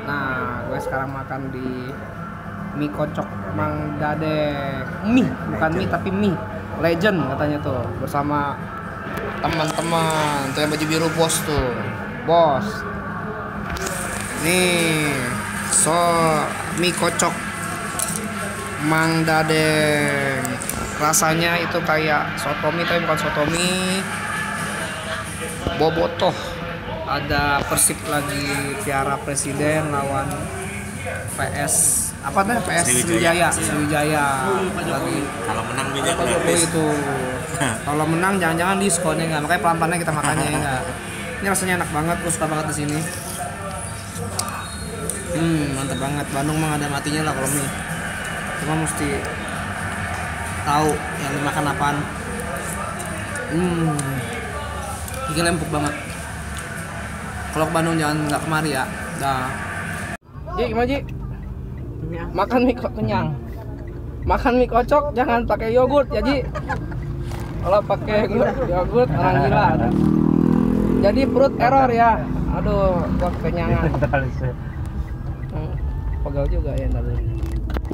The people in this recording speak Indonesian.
Nah, gue sekarang makan di mie kocok Mang Dadek. Mie, bukan mie tapi mie. Legend katanya tuh, bersama teman-teman. Tuh yang baju biru bos tuh. Bos. Nih, mie kocok Mang Dadeng. Rasanya itu kayak sotomi tapi bukan sotomi. Bobotoh. Ada Persib lagi Piala Presiden lawan PS apa teh PS Sriwijaya. Lagi Kalau menang minyak oh gratis. itu kalau menang jangan-jangan diskonnya nggak, makanya pelan-pelannya kita makannya ya nggak. Ini rasanya enak banget, gue suka banget di sini. Mantap banget. Bandung mah ada matinya lah kalau mie, cuma mesti tahu yang dimakan apaan. Gila empuk banget. Kalau ke Bandung jangan nggak kemari ya. Dah. Ji, gimana Ji? Makan mie kok kenyang. Makan mie kocok jangan pakai yogurt ya Ji. Kalau pakai yogurt orang gila. Jadi perut error ya. Aduh, gua kekenyangan. Pegel juga ya tadi.